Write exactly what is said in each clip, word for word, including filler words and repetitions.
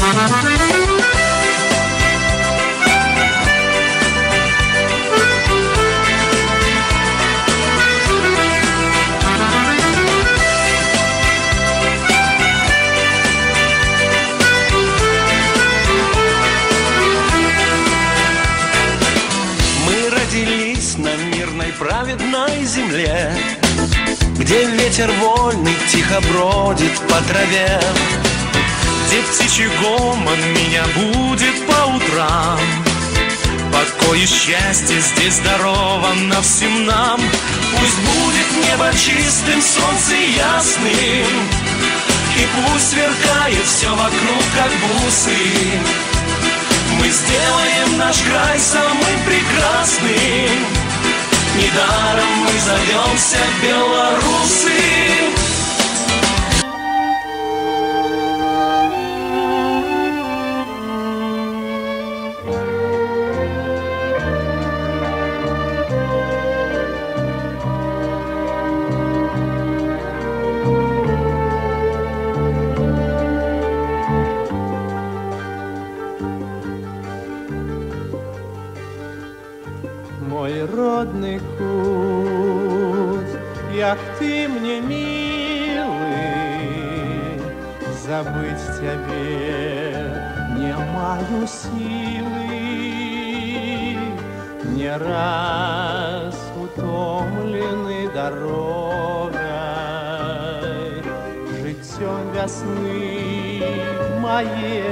Праведной земле, где ветер вольный тихо бродит по траве, где птичий гомон меня будет по утрам. Покой и счастье здесь даровано всем нам. Пусть будет небо чистым, солнце ясным, и пусть сверкает все вокруг, как бусы. Мы сделаем наш край самым прекрасным. Недаром мы зовемся белорусы. Мой родный кут, як ты мне милый, забыть тебе не маю силы. Не раз утомленный дорогой, життем весны моей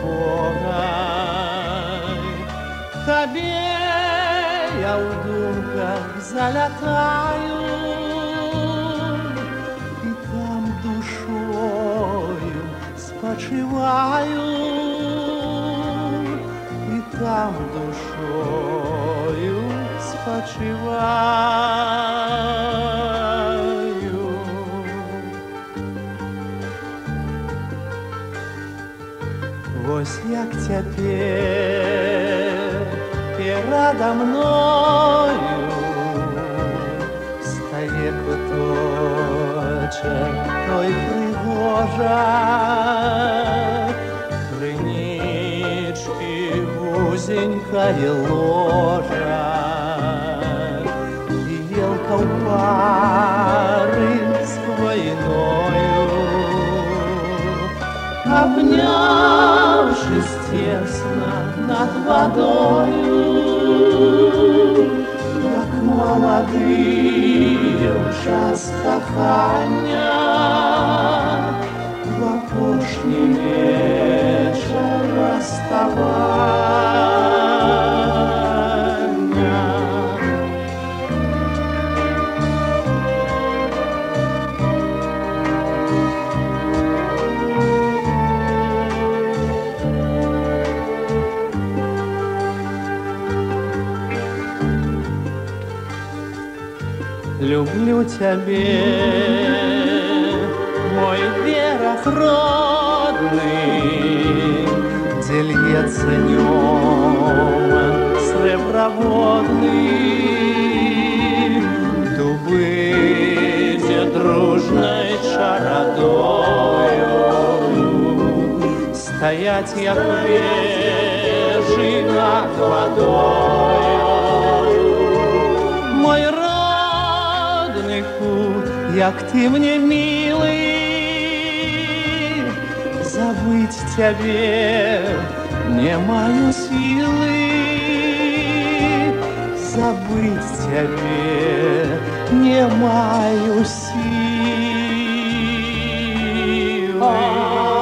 убогой, тебе я в думках залетаю, и там душою спочиваю, и там душою спочиваю. Вось як теперь передо мною стає куточек той пригожа, кринички вузенькая ложа, і елка в пары с хвойною, обнявшись тесно над водою, як молодые в час кохання, в опошній вечір розставання. Люблю тебе, мой берег родный, где льется днем среброводный, дубы, где дружной чародою стоять як вежи над водою. Мой як ты мне милый, забыть тебе не маю силы, забыть тебе не маю силы.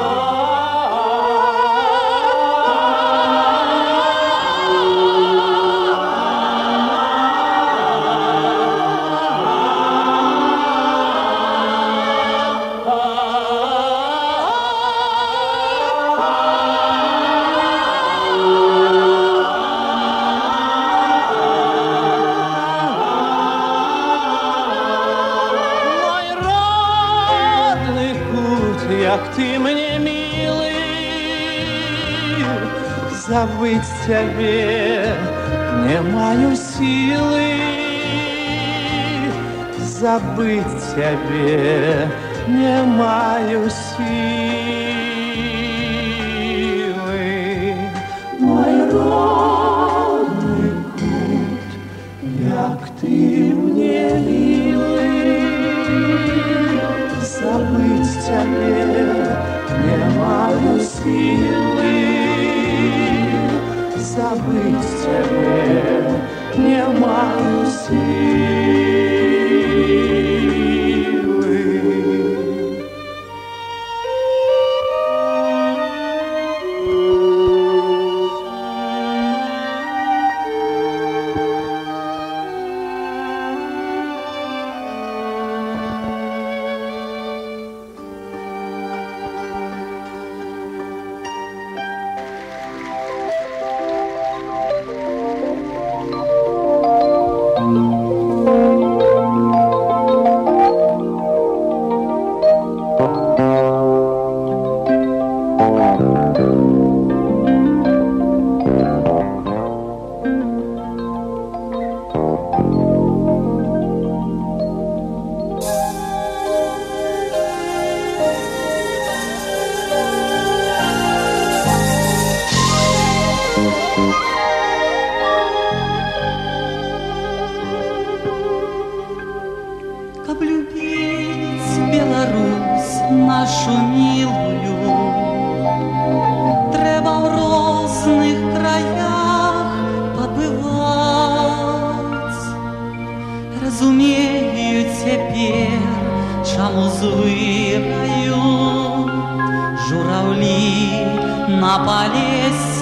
Як ты мне милый, забыть тебе не маю силы, забыть тебе не маю силы. забыть тебе не маю силы. Как любить Беларусь нашу милую, треба в розных краях побывать. Разумею теперь, чему звыраю журавли на поле.